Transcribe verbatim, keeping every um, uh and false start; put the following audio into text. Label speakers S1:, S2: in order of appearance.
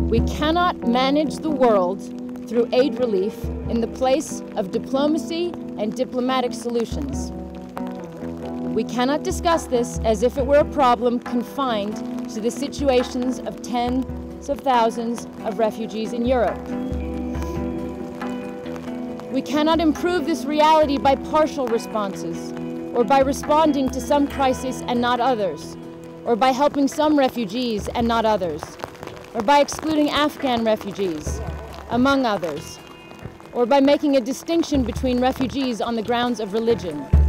S1: We cannot manage the world through aid relief in the place of diplomacy and diplomatic solutions. We cannot discuss this as if it were a problem confined to the situations of tens of thousands of refugees in Europe. We cannot improve this reality by partial responses, or by responding to some crises and not others, or by helping some refugees and not others, or by excluding Afghan refugees, among others, or by making a distinction between refugees on the grounds of religion.